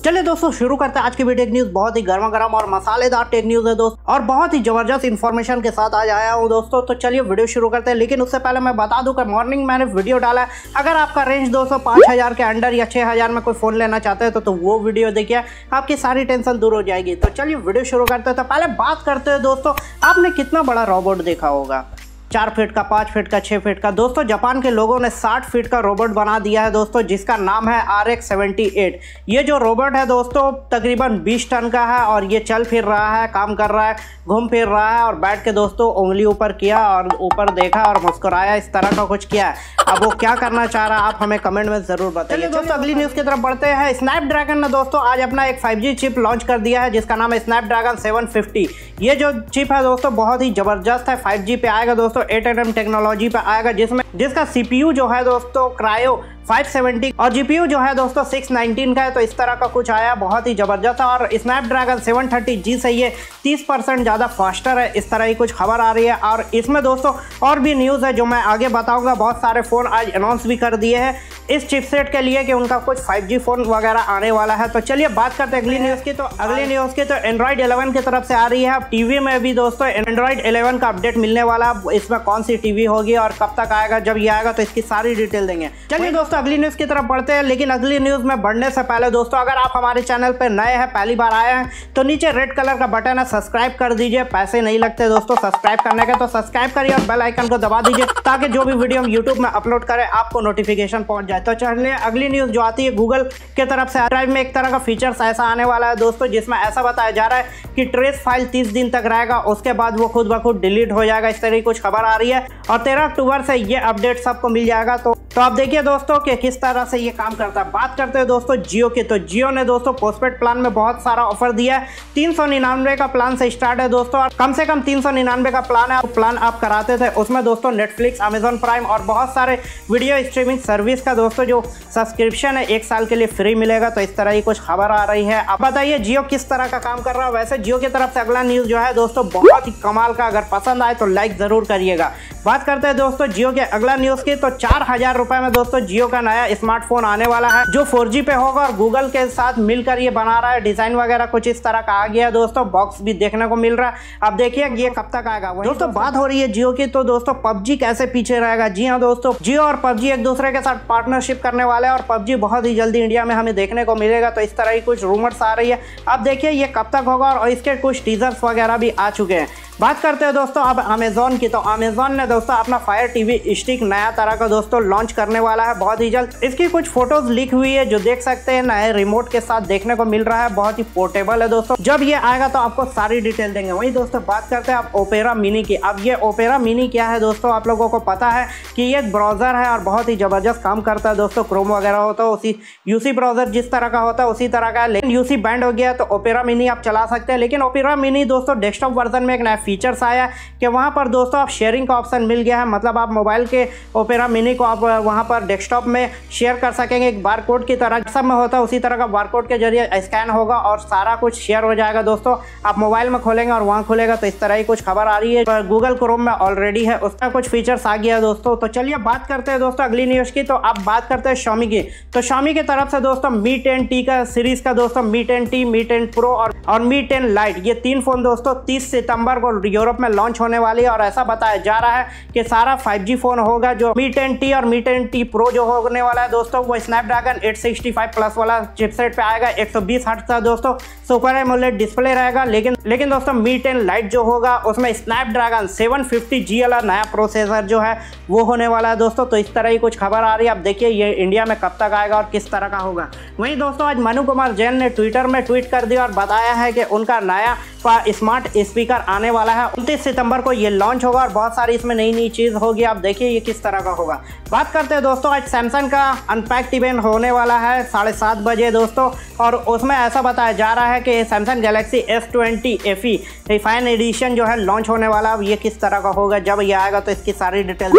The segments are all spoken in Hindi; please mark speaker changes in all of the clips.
Speaker 1: चलिए दोस्तों शुरू करते हैं आज की वीडियो टेक न्यूज़। बहुत ही गर्मा गर्म और मसालेदार टेक न्यूज़ है दोस्त, और बहुत ही जबरदस्त इन्फॉर्मेशन के साथ आज आया हूँ दोस्तों। तो चलिए वीडियो शुरू करते हैं, लेकिन उससे पहले मैं बता दूं कि मॉर्निंग मैंने वीडियो डाला है। अगर आपका रेंज दोस्तों 5000 के अंडर या 6000 में कोई फ़ोन लेना चाहते हैं तो वो वीडियो देखिए, आपकी सारी टेंशन दूर हो जाएगी। तो चलिए वीडियो शुरू करते हैं। तो पहले बात करते हैं दोस्तों, आपने कितना बड़ा रोबोट देखा होगा? 4 फीट का, 5 फीट का, 6 फीट का। दोस्तों जापान के लोगों ने 60 फीट का रोबोट बना दिया है दोस्तों, जिसका नाम है RX-78। ये जो रोबोट है दोस्तों तकरीबन 20 टन का है, और ये चल फिर रहा है, काम कर रहा है, घूम फिर रहा है, और बैठ के दोस्तों उंगली ऊपर किया और ऊपर देखा और मुस्कुराया, इस तरह का कुछ किया है। अब वो क्या करना चाह रहा है आप हमें कमेंट में ज़रूर बताइए। दोस्तों अगली न्यूज़ की तरफ बढ़ते हैं। स्नैपड्रैगन ने दोस्तों आज अपना एक 5G चिप लॉन्च कर दिया है, जिसका नाम है स्नैपड्रैगन 750। ये जो चिप है दोस्तों बहुत ही ज़बरदस्त है, 5G पे आएगा दोस्तों, 8nm टेक्नोलॉजी पे आएगा, जिसका CPU जो है दोस्तों क्रायो 570 और GPU जो है दोस्तों 619 का है। तो इस तरह का कुछ आया, बहुत ही ज़बरदस्त है। और स्नैपड्रैगन 730G से ये 30% ज़्यादा फास्टर है, इस तरह की कुछ खबर आ रही है। और इसमें दोस्तों और भी न्यूज़ है जो मैं आगे बताऊंगा। बहुत सारे फ़ोन आज अनाउंस भी कर दिए हैं इस चिपसेट के लिए कि उनका कुछ 5G फ़ोन वगैरह आने वाला है। तो चलिए बात करते हैं अगली न्यूज़ की। तो अगली न्यूज़ की तो एंड्रॉइड 11 की तरफ से आ रही है। अब टीवी में भी दोस्तों एंड्रॉइड 11 का अपडेट मिलने वाला, इसमें कौन सी टीवी होगी और कब तक आएगा, जब ये आएगा तो इसकी सारी डिटेल देंगे। चलिए दोस्तों अगली न्यूज़ की तरफ बढ़ते हैं, लेकिन अगली न्यूज़ में बढ़ने से पहले दोस्तों अगर आप हमारे चैनल पर नए हैं, पहली बार आए हैं, तो नीचे रेड कलर का बटन है, सब्सक्राइब कर दीजिए। पैसे नहीं लगते दोस्तों सब्सक्राइब करने के, तो सब्सक्राइब करिए और बेल आइकन को दबा दीजिए, ताकि जो भी वीडियो हम यूट्यूब में अपलोड करें आपको नोटिफिकेशन पहुंच जाए। तो चलिए अगली न्यूज़ जो आती है गूगल के तरफ से, ड्राइव में एक तरह का फीचर्स ऐसा आने वाला है दोस्तों, जिसमें ऐसा बताया जा रहा है कि ट्रेस फाइल 30 दिन तक रहेगा, उसके बाद वो खुद ब खुद डिलीट हो जाएगा, इस तरह की कुछ खबर आ रही है। और 13 अक्टूबर से ये अपडेट सबको मिल जाएगा। तो आप देखिए दोस्तों कि किस तरह से ये काम करता है। बात करते हैं दोस्तों जियो की। तो जियो ने दोस्तों पोस्टपेड प्लान में बहुत सारा ऑफर दिया है। 399 का प्लान से स्टार्ट है दोस्तों, और कम से कम 399 का प्लान है। प्लान आप कराते थे उसमें दोस्तों नेटफ्लिक्स, अमेजॉन प्राइम और बहुत सारे वीडियो स्ट्रीमिंग सर्विस का दोस्तों जो सब्सक्रिप्शन है 1 साल के लिए फ्री मिलेगा। तो इस तरह की कुछ खबर आ रही है। अब बताइए जियो किस तरह का काम कर रहा है। वैसे जियो की तरफ से अगला न्यूज़ जो है दोस्तों बहुत ही कमाल का, अगर पसंद आए तो लाइक ज़रूर करिएगा। बात करते हैं दोस्तों जियो के अगला न्यूज़ की। तो 4000 रुपये में दोस्तों जियो का नया स्मार्टफोन आने वाला है, जो 4G पे होगा और गूगल के साथ मिलकर ये बना रहा है। डिज़ाइन वगैरह कुछ इस तरह का आ गया है दोस्तों, बॉक्स भी देखने को मिल रहा है। अब देखिए ये कब तक आएगा। दोस्तों बात हो रही है जियो की, तो दोस्तों PUBG कैसे पीछे रहेगा। जी हाँ दोस्तों, जियो और PUBG एक दूसरे के साथ पार्टनरशिप करने वाले हैं, और PUBG बहुत ही जल्दी इंडिया में हमें देखने को मिलेगा। तो इस तरह की कुछ रूमर्स आ रही है। अब देखिए ये कब तक होगा, और इसके कुछ टीजर्स वगैरह भी आ चुके हैं। बात करते हैं दोस्तों अब अमेजॉन की। तो अमेजॉन ने दोस्तों अपना फायर टीवी स्टिक नया तरह का दोस्तों लॉन्च करने वाला है बहुत ही जल्द। इसकी कुछ फोटोज लीक हुई है, जो देख सकते हैं नए रिमोट के साथ देखने को मिल रहा है। बहुत ही पोर्टेबल है दोस्तों, जब ये आएगा तो आपको सारी डिटेल देंगे। वहीं दोस्तों बात करते हैं अब ओपेरा मिनी की। अब ये ओपेरा मिनी क्या है दोस्तों, आप लोगों को पता है कि ये एक ब्राउजर है और बहुत ही जबरदस्त काम करता है दोस्तों। क्रोम वगैरह होता है उसी यूसी ब्राउजर जिस तरह का होता है उसी तरह का है, लेकिन यूसी बैंड हो गया तो ओपेरा मिनी आप चला सकते हैं। लेकिन ओपेरा मिनी दोस्तों डेस्कटॉप वर्जन में एक नया फीचर्स आया है कि वहाँ पर दोस्तों आप शेयरिंग का ऑप्शन मिल गया है। मतलब आप मोबाइल के ओपेरा मिनी को आप वहाँ पर डेस्कटॉप में शेयर कर सकेंगे, एक बारकोड की तरह सब में होता है उसी तरह का बारकोड के जरिए स्कैन होगा और सारा कुछ शेयर हो जाएगा दोस्तों। आप मोबाइल में खोलेंगे और वहाँ खुलेगा। तो इस तरह की कुछ खबर आ रही है, गूगल क्रोम में ऑलरेडी है, उसका कुछ फीचर्स आ गया है दोस्तों। तो चलिए बात करते हैं दोस्तों अगली न्यूज़ की। तो अब बात करते हैं Xiaomi की। तो Xiaomi की तरफ से दोस्तों Mi 10T का सीरीज का दोस्तों Mi 10T, Mi 10 Pro और Mi 10 Lite, ये 3 फोन दोस्तों 30 सितंबर को यूरोप में लॉन्च होने वाली है। और ऐसा बताया जा रहा है कि सारा 5G फोन होगा। जो Mi 10T और Mi 10T Pro जो होने वाला है दोस्तों, वो स्नैपड्रैगन 865 प्लस वाला चिपसेट पे आएगा। 120 हर्ट्ज का दोस्तों सुपर एमोलेड डिस्प्ले रहेगा। लेकिन दोस्तों Mi 10 Lite जो होगा उसमें स्नैपड्रैगन 750G वाला नया प्रोसेसर जो है वो होने वाला है दोस्तों। तो इस तरह की कुछ खबर आ रही है। अब देखिए ये इंडिया में कब तक आएगा और किस तरह का होगा। वहीं दोस्तों आज मनु कुमार जैन ने ट्विटर में ट्वीट कर दिया और बताया है कि उनका नया स्मार्ट स्पीकर आने वाला है। 29 सितंबर को ये लॉन्च होगा और बहुत सारी इसमें नई नई चीज़ होगी। आप देखिए ये किस तरह का होगा। बात करते हैं दोस्तों आज सैमसंग का अनपैक्ड इवेंट होने वाला है 7:30 बजे दोस्तों, और उसमें ऐसा बताया जा रहा है कि Samsung Galaxy S20 FE refine edition जो है लॉन्च होने वाला है। अब ये किस तरह का होगा, जब ये आएगा तो इसकी सारी डिटेल देंगे।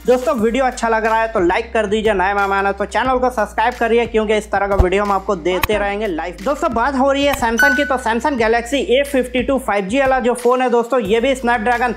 Speaker 1: दोस्तों वीडियो अच्छा लग रहा है तो लाइक कर दीजिए, नए मेहमान है तो चैनल को सब्सक्राइब करिए, क्योंकि इस तरह का वीडियो हम आपको देते रहेंगे लाइव। दोस्तों बात हो रही है सैमसंग की, तो सैमसंग गैलेक्सी A52 5G वाला जो फोन है दोस्तों, ये भी स्नैपड्रैगन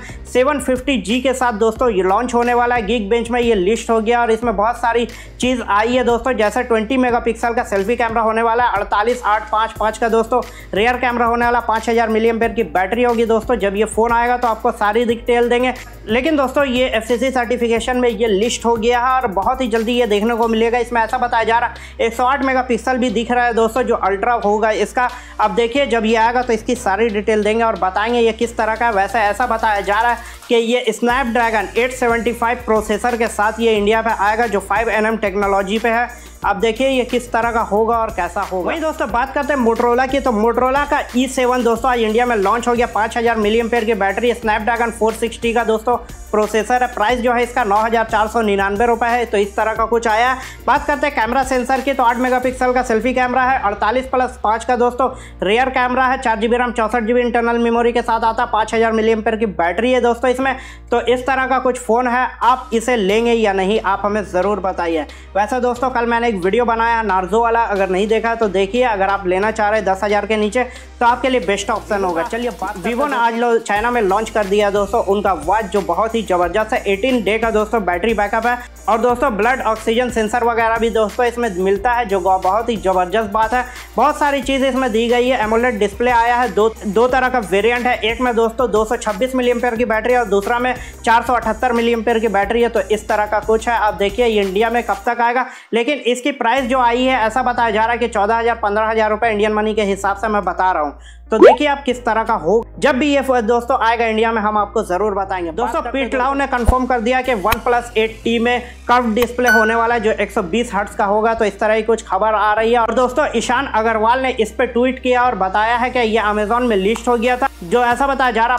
Speaker 1: 750G के साथ दोस्तों ये लॉन्च होने वाला है। गीक बेंच में ये लिस्ट हो गया और इसमें बहुत सारी चीज़ आई है दोस्तों, जैसे 20 मेगापिक्सल का सेल्फी कैमरा होने वाला है, 48-855 का दोस्तों रियर कैमरा होने वाला, 5000 mAh की बैटरी होगी दोस्तों। जब ये फ़ोन आएगा तो आपको सारी डिटेल देंगे, लेकिन दोस्तों ये FCC सर्टिफिकेशन में ये लिस्ट हो गया है और बहुत ही जल्दी ये देखने को मिलेगा। इसमें ऐसा बताया जा रहा है 108 मेगापिक्सल भी दिख रहा है दोस्तों, जो अल्ट्रा होगा इसका। अब देखिए जब ये आएगा तो इसकी सारी डिटेल देंगे और बताएंगे ये किस तरह का है। वैसे ऐसा बताया जा रहा है कि ये स्नैपड्रैगन 875 प्रोसेसर के साथ ये इंडिया पे आएगा, जो 5nm टेक्नोलॉजी पे है। अब देखिए ये किस तरह का होगा और कैसा होगा। वही दोस्तों बात करते हैं मोटरोला की, तो मोटरोला का E7 दोस्तों आज इंडिया में लॉन्च हो गया। 5000 mAh की बैटरी, स्नैपड्रैगन 460 का दोस्तों प्रोसेसर है। प्राइस जो है इसका 9499 रुपये है। तो इस तरह का कुछ आया। बात करते हैं कैमरा सेंसर की, तो 8 मेगापिक्सल का सेल्फी कैमरा है, 48+5 का दोस्तों रियर कैमरा है, 4GB RAM 64GB internal memory के साथ आता है, 5000 mAh की बैटरी है दोस्तों इसमें। तो इस तरह का कुछ फ़ोन है, आप इसे लेंगे या नहीं आप हमें ज़रूर बताइए। वैसे दोस्तों कल मैंने एक वीडियो बनाया नार्जो वाला, अगर नहीं देखा तो देखिए। अगर आप लेना चाह रहे हैं 10,000 के नीचे तो आपके लिए बेस्ट ऑप्शन होगा। चलिए वीवो ने आज चाइना में लॉन्च कर दिया दोस्तों उनका वॉच, जो बहुत ही ज़बरदस्त है। 18 डे का दोस्तों बैटरी बैकअप है और दोस्तों ब्लड ऑक्सीजन सेंसर वगैरह भी दोस्तों इसमें मिलता है, जो बहुत ही ज़बरदस्त बात है। बहुत सारी चीज़ इसमें दी गई है। एमोलेड डिस्प्ले आया है, दो तरह का वेरिएंट है। एक में दोस्तों 226 mAh की बैटरी और दूसरा में 478 mAh की बैटरी है। तो इस तरह का कुछ है। आप देखिए ये इंडिया में कब तक आएगा, लेकिन इसकी प्राइस जो आई है ऐसा बताया जा रहा है कि 14,000-15,000 रुपये इंडियन मनी के हिसाब से मैं बता रहा हूँ। तो देखिए आप किस तरह का हो। जब भी ये दोस्तों आएगा इंडिया में हम आपको जरूर बताएंगे। दोस्तों पीट लाउ ने कंफर्म कर दिया कि OnePlus 8T में कर्व डिस्प्ले होने वाला है, जो 120 हर्ट्ज का होगा। तो इस तरह की कुछ खबर आ रही है। और दोस्तों ईशान अग्रवाल ने इस पे ट्वीट किया और बताया है कि ये अमेजोन में लिस्ट हो गया था, जो ऐसा बताया जा रहा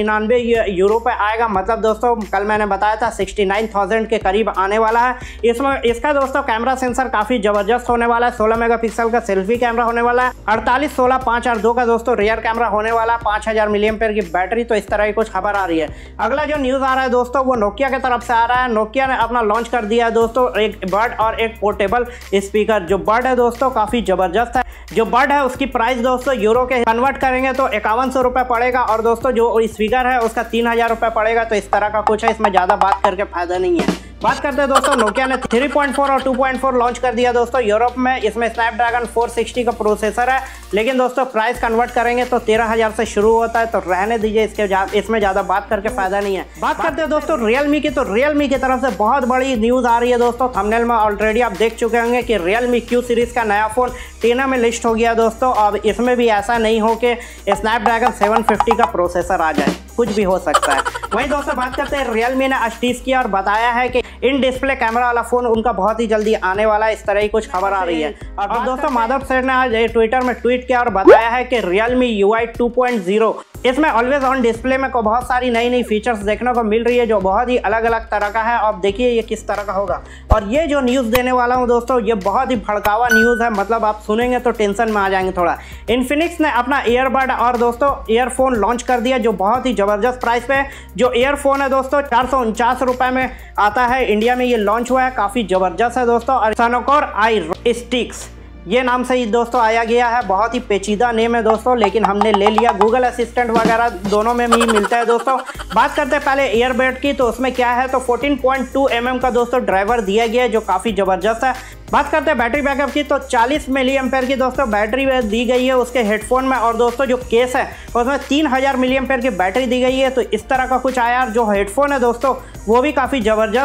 Speaker 1: 599 यूरो पे आएगा। मतलब दोस्तों कल मैंने बताया था 69,000 के करीब आने वाला है। इसमें इसका दोस्तों कैमरा सेंसर काफी जबरदस्त होने वाला है। 16 मेगापिक्सल का सेल्फी कैमरा होने वाला है, 48-16-5 का दोस्तों रियर कैमरा होने वाला, 5000 mAh की बैटरी। तो इस तरह की कुछ खबर आ रही है। अगला जो न्यूज़ आ रहा है दोस्तों वो नोकिया की तरफ से आ रहा है। नोकिया ने अपना लॉन्च कर दिया है दोस्तों एक बर्ड और एक पोर्टेबल स्पीकर। जो बर्ड है दोस्तों काफ़ी ज़बरदस्त है। जो बर्ड है उसकी प्राइस दोस्तों यूरो के कन्वर्ट करेंगे तो 5100 रुपये पड़ेगा, और दोस्तों जो स्पीकर है उसका 3000 रुपये पड़ेगा। तो इस तरह का कुछ है, इसमें ज़्यादा बात करके फायदा नहीं है। बात करते हैं दोस्तों नोकिया ने 3.4 और 2.4 लॉन्च कर दिया दोस्तों यूरोप में। इसमें स्नैपड्रैगन 460 का प्रोसेसर है, लेकिन दोस्तों प्राइस कन्वर्ट करेंगे तो 13,000 से शुरू होता है। तो रहने दीजिए, इसमें ज़्यादा बात करके फायदा नहीं है। बात करते हैं दोस्तों रियलमी की, तो रियलमी की तरफ से बहुत बड़ी न्यूज़ आ रही है दोस्तों। थंबनेल में ऑलरेडी आप देख चुके होंगे कि रियलमी Q सीरीज़ का नया फ़ोन टीना में लिस्ट हो गया दोस्तों। अब इसमें भी ऐसा नहीं हो कि स्नैपड्रैगन 750 का प्रोसेसर आ जाए, कुछ भी हो सकता है। वहीं दोस्तों बात करते हैं रियलमी ने आज टीज किया और बताया है कि इन डिस्प्ले कैमरा वाला फोन उनका बहुत ही जल्दी आने वाला है। इस तरह की कुछ खबर आ रही है। और दोस्तों माधव सर ने आज ट्विटर में ट्वीट किया और बताया है कि रियलमी UI 2.0 इसमें ऑलवेज ऑन डिस्प्ले में को बहुत सारी नई फीचर्स देखने को मिल रही है, जो बहुत ही अलग अलग तरह का है। अब देखिए ये किस तरह का होगा। और ये जो न्यूज़ देने वाला हूँ दोस्तों ये बहुत ही भड़कावा न्यूज़ है, मतलब आप सुनेंगे तो टेंशन में आ जाएंगे थोड़ा। इन्फिनिक्स ने अपना ईयरबड और दोस्तों ईयरफोन लॉन्च कर दिया, जो बहुत ही ज़बरदस्त प्राइस पे है। जो ईयरफोन है दोस्तों 449 रुपये में आता है। इंडिया में ये लॉन्च हुआ है, काफ़ी ज़बरदस्त है दोस्तों। और सोनोकोर आई स्टिक्स ये नाम से ही दोस्तों आया गया है। बहुत ही पेचीदा नेम है दोस्तों, लेकिन हमने ले लिया। गूगल असिस्टेंट वगैरह दोनों में भी मिलता है दोस्तों। बात करते हैं पहले ईयरबड की, तो उसमें क्या है तो 14.2 mm का दोस्तों ड्राइवर दिया गया है, जो काफ़ी ज़बरदस्त है। बात करते हैं बैटरी बैकअप की, तो 40 mAh की दोस्तों बैटरी दी गई है उसके हेडफोन में। और दोस्तों जो केस है उसमें 3000 mAh की बैटरी दी गई है। तो इस तरह का कुछ आया। जो हेडफोन है दोस्तों वो भी काफ़ी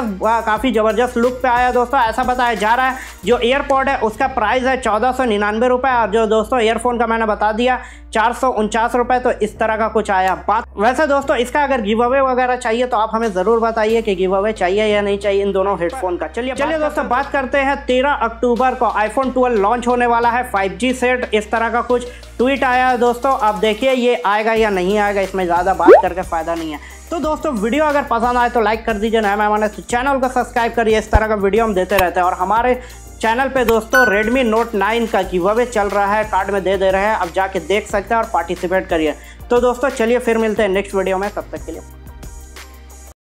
Speaker 1: ज़बरदस्त लुक पे आया दोस्तों। ऐसा बताया जा रहा है जो ईयरपॉड है उसका प्राइस है 1499 रुपये, और जो दोस्तों ईयरफोन का मैंने बता दिया 449 रुपये। तो इस तरह का कुछ आया। बात वैसे दोस्तों इसका अगर गिव अवे वगैरह चाहिए तो आप हमें ज़रूर बताइए कि गिव अवे चाहिए या नहीं चाहिए इन दोनों हेडफोन का। चलिए दोस्तों बात करते हैं 13 अक्टूबर को आईफोन 12 लॉन्च होने वाला है 5G सेट। इस तरह का कुछ ट्वीट आया है दोस्तों। अब देखिए ये आएगा या नहीं आएगा, इसमें ज़्यादा बात करके फ़ायदा नहीं है। तो दोस्तों वीडियो अगर पसंद आए तो लाइक कर दीजिए, नया मेहमान है तो चैनल को सब्सक्राइब करिए। इस तरह का वीडियो हम देते रहते हैं। और हमारे चैनल पे दोस्तों Redmi Note 9 का गिव अवे चल रहा है, कार्ड में दे रहे हैं, अब जाके देख सकते हैं और पार्टिसिपेट करिए। तो दोस्तों चलिए फिर मिलते हैं नेक्स्ट वीडियो में, तब तक के लिए।